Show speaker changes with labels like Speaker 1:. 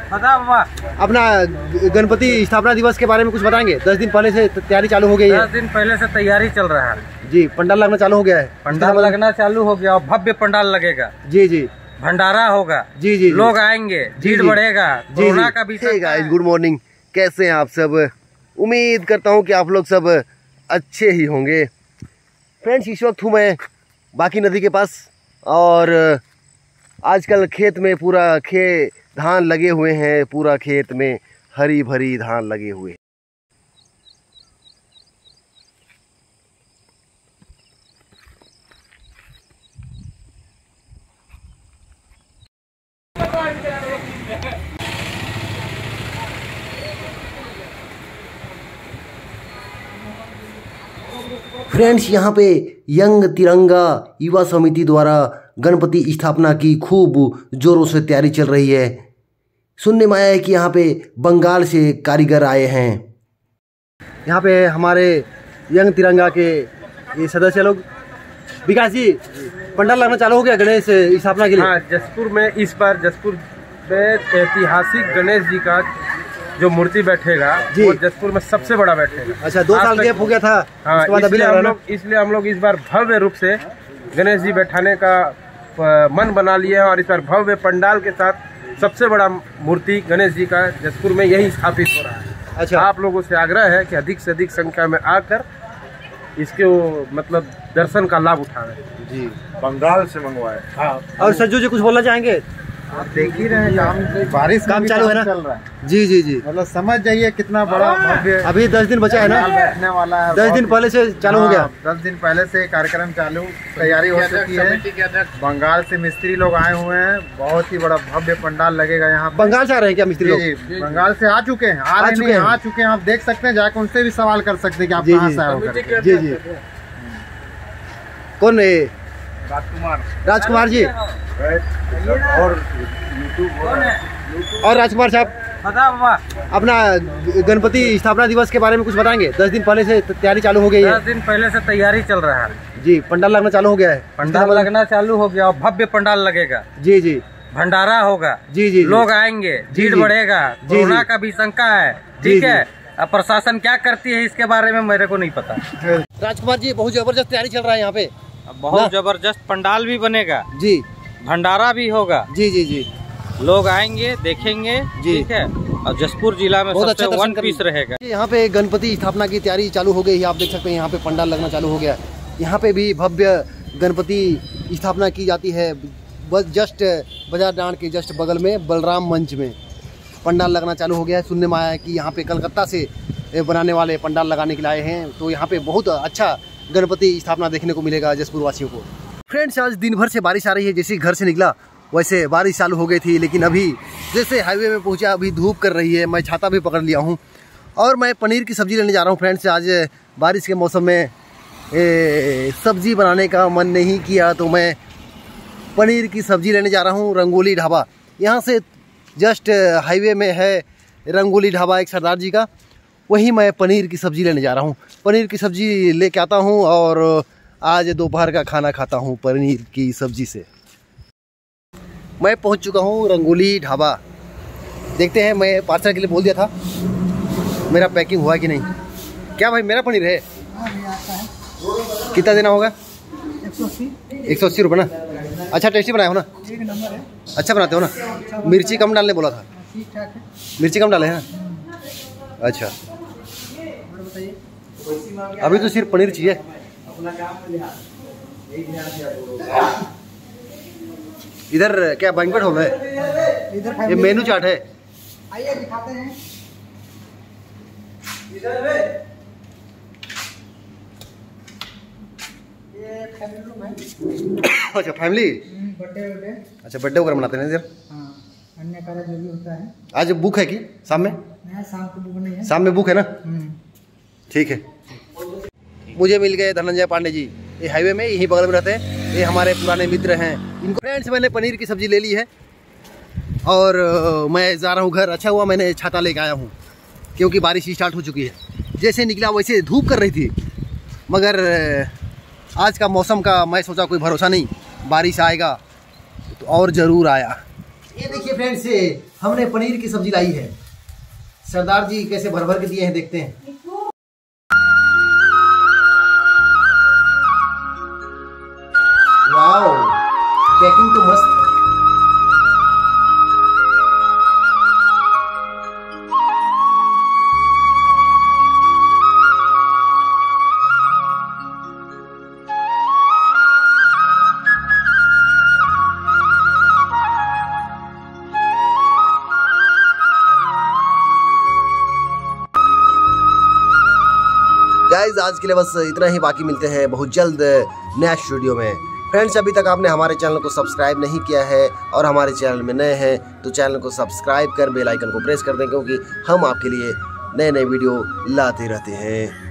Speaker 1: अपना गणपति स्थापना दिवस के बारे में कुछ बताएंगे? 10 दिन पहले से तैयारी चालू हो गई है।
Speaker 2: 10 दिन पहले से तैयारी चल रहा है
Speaker 1: जी। पंडाल लगना चालू हो गया है।
Speaker 2: पंडाल लगना चालू हो गया और भव्य पंडाल लगेगा।
Speaker 1: जी जी।
Speaker 2: भंडारा होगा।
Speaker 1: जी जी।
Speaker 2: लोग आएंगे, भीड़ बढ़ेगा। कोरोना का भी
Speaker 1: गाइस, गुड मॉर्निंग। कैसे हैं आप सब? उम्मीद करता हूँ कि आप लोग सब अच्छे ही होंगे। फ्रेंड्स, इस वक्त हूँ मैं बाकी नदी के पास और आजकल खेत में पूरा धान लगे हुए हैं। पूरा खेत में हरी भरी धान लगे हुए। फ्रेंड्स, यहाँ पे यंग तिरंगा युवा समिति द्वारा गणपति स्थापना की खूब जोरों से तैयारी चल रही है। सुनने में आया है कि यहाँ पे बंगाल से कारीगर आए हैं। यहाँ पे हमारे यंग तिरंगा के ये सदस्य लोग। विकास जी, पंडाल लगना चालू हो गया गणेश स्थापना के लिए?
Speaker 2: हाँ, जसपुर में इस बार जसपुर में ऐतिहासिक गणेश जी का जो मूर्ति बैठेगा वो जसपुर में सबसे बड़ा बैठेगा।
Speaker 1: अच्छा, 2 साल गैप हो गया था।
Speaker 2: हाँ, इसलिए हम लोग इस बार भव्य रूप से गणेश जी बैठाने का मन बना लिया है और इस बार भव्य पंडाल के साथ सबसे बड़ा मूर्ति गणेश जी का जसपुर में यही स्थापित हो रहा है। अच्छा, आप लोगों से आग्रह है कि अधिक से अधिक संख्या में आकर इसके मतलब दर्शन का लाभ उठाएं। जी,
Speaker 3: बंगाल से मंगवाए।
Speaker 1: हाँ। और सज्जू जी कुछ बोलना चाहेंगे?
Speaker 3: आप देख ही रहे हैं, बारिश
Speaker 1: काम चालू है ना?
Speaker 3: चल रहा है।
Speaker 1: जी जी जी।
Speaker 3: मतलब समझ जाइए कितना बड़ा भव्य।
Speaker 1: अभी 10 दिन बचा है ना?
Speaker 3: बैठने वाला है।
Speaker 1: 10 दिन पहले से चालू हो गया।
Speaker 3: 10 दिन पहले से कार्यक्रम चालू, तैयारी हो चुकी है। बंगाल से मिस्त्री लोग आए हुए हैं। बहुत ही बड़ा भव्य पंडाल लगेगा यहाँ।
Speaker 1: बंगाल से आ रहे हैं क्या मिस्त्री लोग?
Speaker 3: बंगाल से आ चुके हैं। आ चुके हैं। आप देख सकते हैं, जाकर उनसे भी सवाल कर सकते हैं कि आप कहाँ से आए हो।
Speaker 1: जी जी। कौन है? राजकुमार जी और राजकुमार साहब, अपना गणपति स्थापना दिवस के बारे में कुछ बताएंगे? 10 दिन पहले से तैयारी चालू हो गई है।
Speaker 2: 10 दिन पहले से तैयारी चल रहा है
Speaker 1: जी। पंडाल लगना चालू हो गया है।
Speaker 2: पंडाल लगना चालू हो गया और भव्य पंडाल लगेगा।
Speaker 1: जी जी।
Speaker 2: भंडारा होगा।
Speaker 1: जी जी।
Speaker 2: लोग आएंगे, भीड़ बढ़ेगा। कोरोना का भी शंका है। ठीक है, अब प्रशासन क्या करती है इसके बारे में मेरे को नहीं पता।
Speaker 1: राजकुमार जी, बहुत जबरदस्त तैयारी चल रहा है यहाँ पे।
Speaker 2: बहुत जबरदस्त पंडाल भी बनेगा
Speaker 1: जी।
Speaker 2: भंडारा भी होगा।
Speaker 1: जी जी जी।
Speaker 2: लोग आएंगे, देखेंगे। ठीक है, और जसपुर जिला में सबसे वन पीस रहेगा।
Speaker 1: यहाँ पे गणपति स्थापना की तैयारी चालू हो गई है। आप देख सकते हैं यहाँ पे पंडाल लगना चालू हो गया। यहाँ पे भी भव्य गणपति स्थापना की जाती है। बस जस्ट बाजार डांड के जस्ट बगल में बलराम मंच में पंडाल लगना चालू हो गया है। सुनने में आया है कि यहाँ पे कलकत्ता से बनाने वाले पंडाल लगाने के लिए आए हैं, तो यहाँ पे बहुत अच्छा गणपति स्थापना देखने को मिलेगा जसपुर वासियों को। फ्रेंड्स, आज दिन भर से बारिश आ रही है। जैसे घर से निकला वैसे बारिश चालू हो गई थी, लेकिन अभी जैसे हाईवे में पहुंचा अभी धूप कर रही है। मैं छाता भी पकड़ लिया हूं और मैं पनीर की सब्ज़ी लेने जा रहा हूं। फ्रेंड्स, आज बारिश के मौसम में सब्ज़ी बनाने का मन नहीं किया तो मैं पनीर की सब्ज़ी लेने जा रहा हूं। रंगोली ढाबा यहाँ से जस्ट हाईवे में है। रंगोली ढाबा एक सरदार जी का, वहीं मैं पनीर की सब्ज़ी लेने जा रहा हूँ। पनीर की सब्ज़ी लेके आता हूँ और आज दोपहर का खाना खाता हूँ पनीर की सब्ज़ी से। मैं पहुँच चुका हूँ रंगोली ढाबा। देखते हैं, मैं पार्सल के लिए बोल दिया था, मेरा पैकिंग हुआ कि नहीं। क्या भाई, मेरा पनीर है? कितना देना होगा? 180 रुपये ना? अच्छा, टेस्टी बनाए हो ना? अच्छा बनाते हो ना? मिर्ची कम डालने बोला था। मिर्ची कम डाले हैं ना? अच्छा, अभी तो सिर्फ पनीर चाहिए। इधर क्या बैंक्वेट हॉल है? ये मेनू चार्ट है।
Speaker 4: आइए दिखाते हैं। ये फैमिली रूम है।
Speaker 1: अच्छा, फैमिली।
Speaker 4: बर्थडे। अच्छा,
Speaker 1: बर्थडे वगैरह मनाते हैं इधर?
Speaker 4: हाँ, अन्य कार्य जो भी होता है।
Speaker 1: आज बुक है कि शाम में?
Speaker 4: नहीं, शाम को बुक नहीं है।
Speaker 1: शाम में बुक है ना? ठीक है। मुझे मिल गए धनंजय पांडे जी। ये हाईवे में यहीं बगल में रहते हैं। ये हमारे पुराने मित्र हैं। इनको फ्रेंड्स, मैंने पनीर की सब्ज़ी ले ली है और मैं जा रहा हूँ घर। अच्छा हुआ मैंने छाता लेके आया हूँ क्योंकि बारिश स्टार्ट हो चुकी है। जैसे निकला वैसे धूप कर रही थी, मगर आज का मौसम का मैं सोचा कोई भरोसा नहीं, बारिश आएगा तो और ज़रूर आया। ये देखिए फ्रेंड्स, हमने पनीर की सब्जी लाई है। सरदार जी कैसे भर भर के दिए हैं, देखते हैं। वाओ, पैकिंग तो मस्त है। गाइस, आज के लिए बस इतना ही, बाकी मिलते हैं बहुत जल्द नेक्स्ट वीडियो में। फ्रेंड्स, अभी तक आपने हमारे चैनल को सब्सक्राइब नहीं किया है और हमारे चैनल में नए हैं तो चैनल को सब्सक्राइब कर बेल आइकन को प्रेस कर दें, क्योंकि हम आपके लिए नए नए वीडियो लाते रहते हैं।